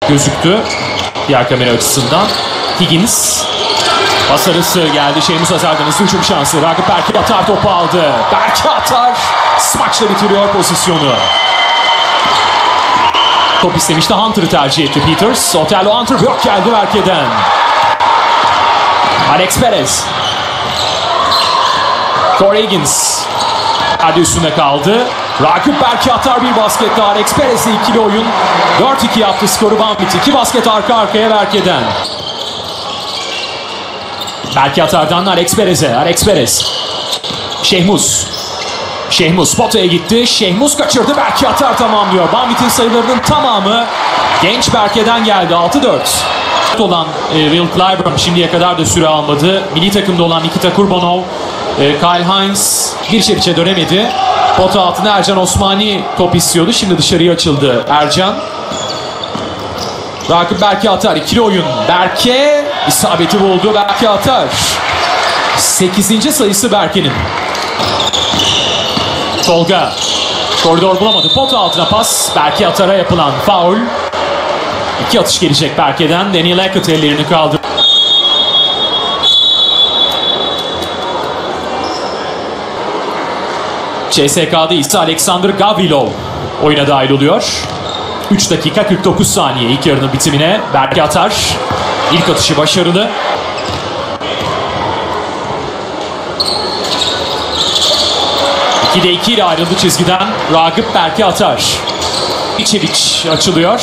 gözüktü diğer kamera açısından. Higgins pas arası geldi. Şehmus Azar'dan hızlı hücum şansı. Ragıp Berke atar, topu aldı. Berke atar. Smaçla bitiriyor pozisyonu. Top istemişti. Hunter'ı tercih etti Peters. Otello Hunter blok geldi Berke'den. Alex Perez. Corey Higgins. Hadi üstünde kaldı. Ragıp Berke atar, bir basket daha. Alex Perez'le ikili oyun. 4-2 yaptı skoru Bambit. 2 basket arka arkaya Berke'den. Berke atardan Alex Perez'e. Alex Perez. Şehmus potaya gitti. Şehmus kaçırdı. Berke atar tamamlıyor. Bambit'in sayılarının tamamı genç Berke'den geldi. 6-4. Olan Will Clyburn şimdiye kadar da süre almadı. Milli takımda olan Nikita Kurbanov, Kyle Hines bir içe dönemedi. Pota altına Ercan Osmani top istiyordu. Şimdi dışarıya açıldı Ercan. Ragıp Berke atar. İkili oyun. Berke isabeti buldu. Berke atar. 8. sayısı Berke'nin. Tolga. Koridor bulamadı. Pota altına pas. Berke atara yapılan faul. 2 atış gelecek Berke'den. Daniel Hackett ellerini kaldırdı. CSK'da ise Alexander Gavrilov oyuna dahil oluyor. 3 dakika 49 saniye ilk yarının bitimine. Berke atar. İlk atışı başarılı. ...2'de 2 ile ayrıldı çizgiden. Ragıp Berke atar. İçeviç açılıyor.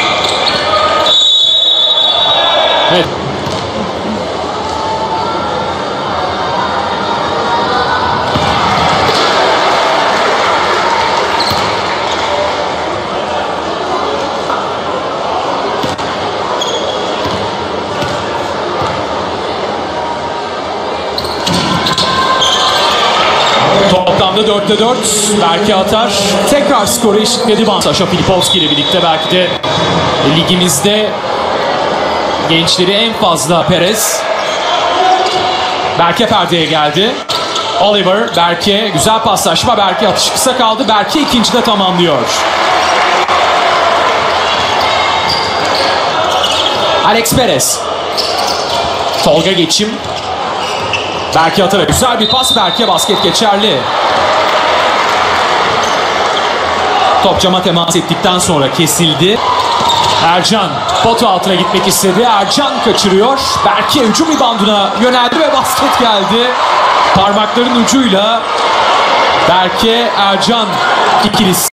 Evet. Toplamda 4'te 4. Berke atar. Tekrar skoru eşitledi. Sasha Filipovski ile birlikte belki de ligimizde gençleri en fazla Perez. Berke perdeye geldi. Oliver, Berke, güzel paslaşma. Berke atışı kısa kaldı. Berke ikincide tamamlıyor. Alex Perez. Tolga geçim. Berke atar. Güzel bir pas. Berke, basket geçerli. Top cama temas ettikten sonra kesildi. Ercan pota altına gitmek istedi. Ercan kaçırıyor. Berke hücum ribandına yöneldi ve basket geldi. Parmakların ucuyla Berke Ercan ikilisi.